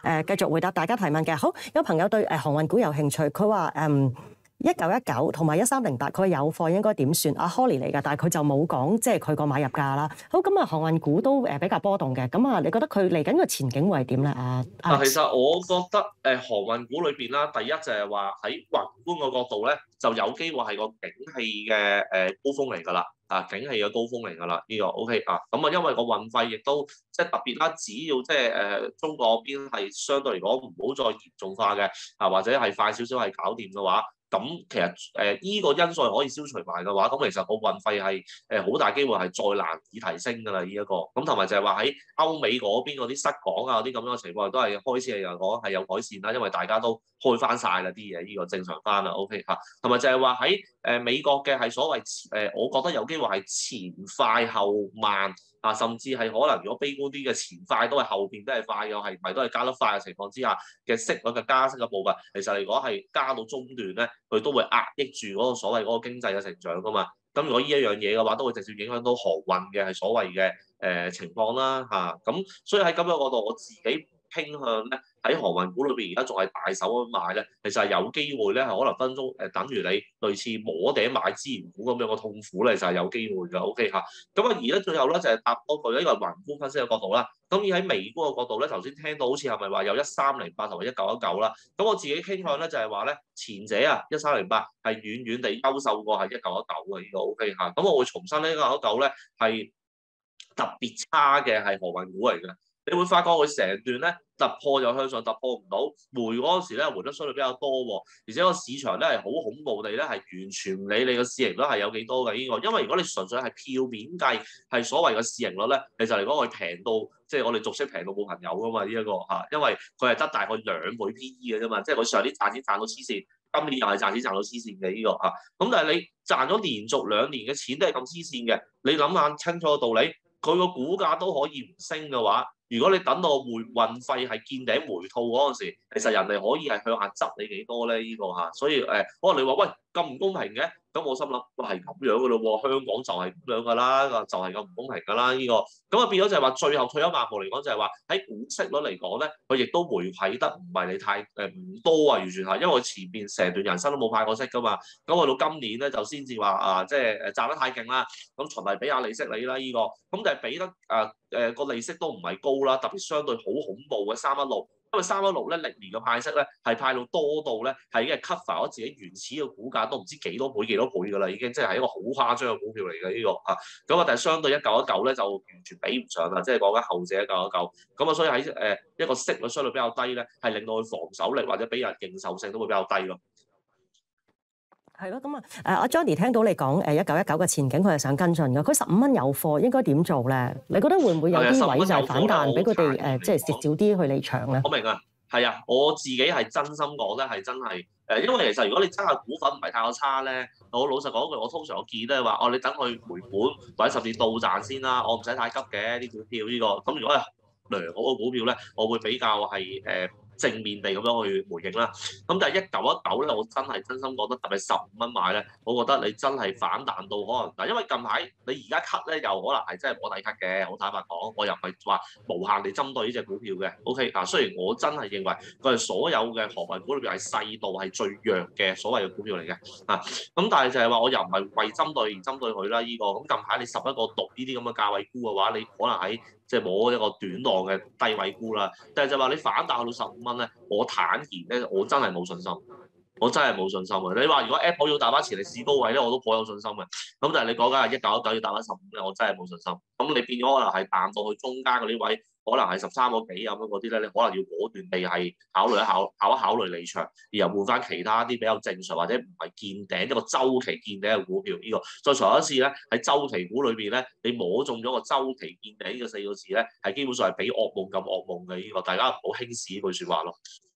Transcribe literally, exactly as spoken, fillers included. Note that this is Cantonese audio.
誒繼續回答大家提問嘅。好，有朋友對誒航運股有興趣，佢話誒一九一九同埋一三零八，佢有貨應該點算？阿 Holly 嚟㗎，但係佢就冇講即係佢個買入價啦。好，咁啊，航運股都誒比較波動嘅，咁啊，你覺得佢嚟緊個前景會係點咧？啊， 啊，其實我覺得誒航運股裏邊啦，第一就係話喺宏觀個角度咧，就有機會係個景氣嘅誒高峰嚟㗎啦。啊，景氣嘅高峰嚟㗎啦，呢、這個 O K 啊，咁啊，因為個運費亦都即係特別啦，只要即係誒中國嗰邊係相對嚟講唔好再嚴重化嘅，啊或者係快少少係搞掂嘅話。咁其實誒依、呃這個因素係可以消除埋嘅話，咁其實個運費係誒好大機會係再難以提升㗎啦，呢、這、一個咁同埋就係話喺歐美嗰邊嗰啲失港啊嗰啲咁樣嘅情況都係開始係有講係有改善啦，因為大家都開翻晒啦啲嘢，呢、這個正常翻啦 ，OK 嚇，同埋就係話喺誒美國嘅係所謂誒、呃，我覺得有機會係前快後慢。啊，甚至係可能如果悲觀啲嘅前快都係後邊都係快嘅，係咪都係加得快嘅情況之下嘅息率嘅加息嘅部分，其實如果係加到中段咧，佢都會壓抑住嗰個所謂嗰個經濟嘅成長噶嘛。咁如果呢一樣嘢嘅話，都會直接影響到航運嘅係所謂嘅誒、呃、情況啦嚇。咁、啊、所以喺咁樣嗰度，我自己傾向咧喺航運股裏邊而家仲係大手咁買咧，其實係有機會咧係可能分鐘誒、呃、等於你類似摸頂買資源股咁樣嘅痛苦咧，就係、是、有機會嘅 O K 嚇。咁啊而家最後咧就係答多句呢個宏觀分析嘅角度啦。咁而喺微觀嘅角度咧，頭先聽到好似係咪話有一三零八同埋一九一九啦？咁我自己傾向咧就係話咧前者啊一三零八係遠遠地優秀過係一九一九嘅呢個 O K 嚇。咁我會重申呢一九一九咧係特別差嘅係航運股嚟嘅。你會發覺佢成段咧突破又向上突破唔到，回嗰陣時咧回得相對比較多喎，而且個市場咧係好恐怖地咧係完全唔理你個市盈率係有幾多嘅呢個，因為如果你純粹係票面計係所謂嘅市盈率咧，其實嚟講佢平到即係我哋俗稱平到冇朋友噶嘛呢一個嚇，因為佢係得大概兩倍 P E 嘅啫嘛，即係佢上年賺錢賺到黐線，今年又係賺錢賺到黐線嘅呢個嚇，咁但係你賺咗連續兩年嘅錢都係咁黐線嘅，你諗下清楚個道理，佢個股價都可以唔升嘅話。如果你等到回運費係見頂回吐嗰陣時，其實人哋可以係向下執你幾多咧？呢、這個嚇，所以誒、呃，可能你話喂咁唔公平嘅，咁我心諗都係咁樣嘅咯喎，香港就係咁樣㗎啦，就係咁唔公平㗎啦呢個，咁啊變咗就係話最後退一萬步嚟講就係話喺股息率嚟講咧，佢亦都回饋得唔係你太誒唔、呃、多啊，完全係，因為佢前邊成段人生都冇派過息㗎嘛，咁去到今年咧就先至話啊，即係誒賺得太勁啦，咁循例俾下利息你啦呢、這個，咁但係俾得誒誒個利息都唔係高啦，特別相對好恐怖嘅三一六。因為三一六咧歷年嘅派息咧係派到多到咧係已經係 cover 咗自己原始嘅股價都唔知幾多倍幾多倍㗎啦，已經即係係一個好誇張嘅股票嚟嘅呢個啊，咁啊但係相對一九一九咧就完全比唔上啦，即係講緊後者一九一九，咁啊所以喺誒、呃、一個息率相對比較低咧，係令到佢防守力或者俾人認受性都會比較低咯。 係咯，咁啊，誒阿 Johnny 聽到你講誒一九一九嘅前景，佢係想跟進嘅。佢十五蚊有貨，應該點做咧？你覺得會唔會有啲位就係反彈，俾佢哋誒即係蝕少啲去離場咧？ 我明啊，係啊，我自己係真心講咧，係真係誒，因為其實如果你揸嘅股份唔係太過差咧，我老實講句，我通常我建議都係話，哦，你等佢回本或者甚至到賺先啦，我唔使太急嘅啲股票呢個。咁如果係良好嘅股票咧，我會比較係誒。呃正面地咁樣去回應啦，咁但係一九一九咧，我真係真心覺得特別十五蚊買咧，我覺得你真係反彈到可能嗱，因為近排你而家 cut 咧，又可能係真係冇底 cut 嘅，好坦白講，我又唔係話無限地針對呢隻股票嘅 ，OK 啊，雖然我真係認為佢係所有嘅航運股裏邊係細度係最弱嘅所謂嘅股票嚟嘅，啊，咁但係就係話我又唔係為針對而針對佢啦，呢、這個咁近排你十一個獨呢啲咁嘅價位股嘅話，你可能喺即係冇一個短浪嘅低位沽啦，但係就話你反彈去到十五蚊咧，我坦然咧，我真係冇信心，我真係冇信心嘅。你話如果 Apple 要打翻前歷史高位咧，我都頗有信心嘅。咁但係你講緊係一九一九要打翻十五咧，我真係冇信心。咁你變咗可能係彈到去中間嗰啲位，可能係十三個幾咁樣嗰啲咧，你可能要果斷地係考慮一考考一考慮離場，而又換翻其他啲比較正常或者唔係見頂一個周期見頂嘅股票呢、這個。再重一次咧，喺周期股裏邊咧，你摸中咗個周期見頂呢個四個字咧，係基本上係比噩夢咁噩夢嘅呢個，大家唔好輕視呢句説話咯。